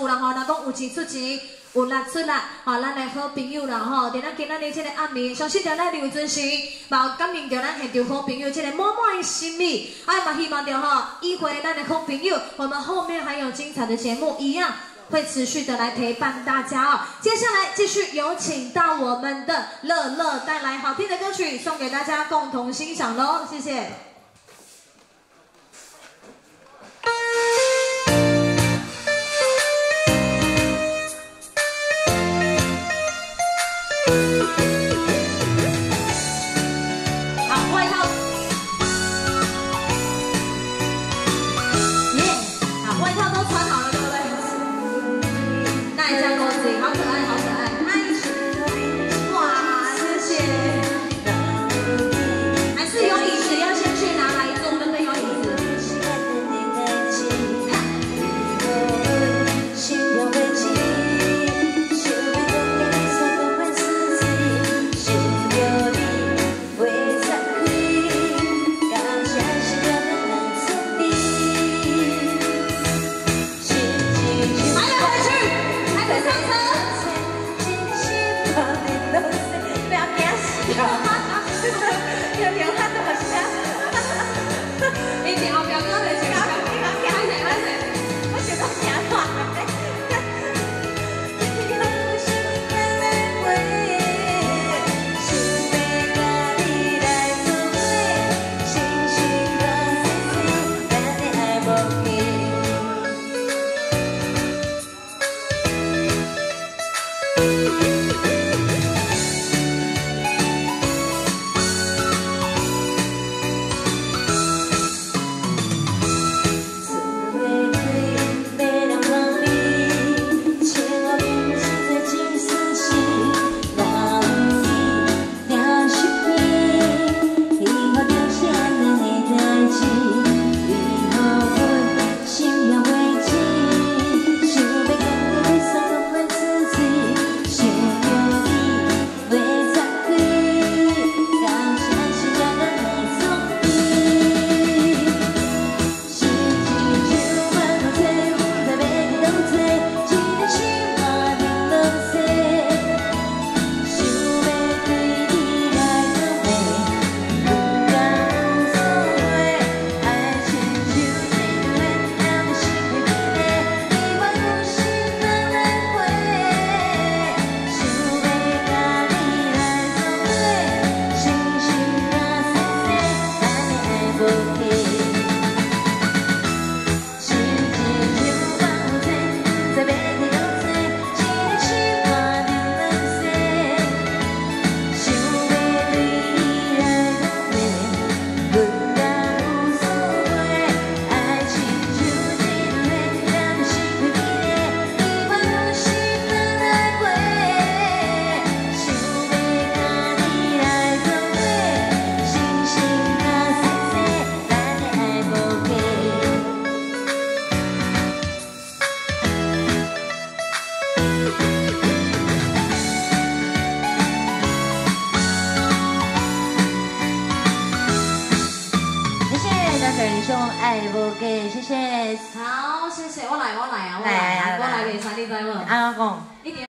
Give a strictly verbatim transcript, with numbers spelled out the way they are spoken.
有人吼，若讲有钱出钱，有力出力，吼，咱的好朋友啦吼，伫咱今仔日这个暗暝，相信着咱刘尊时，嘛感应着咱现场好朋友这个满满的心意，哎嘛希望着吼，一会咱的好朋友，我们后面还有精彩的节目一样。 会持续的来陪伴大家哦。接下来继续有请到我们的乐乐带来好听的歌曲，送给大家共同欣赏喽，谢谢。 爱无价，谢谢。 好，谢谢，我来，我来啊，我来啊，我来给三弟在问。 安怎讲？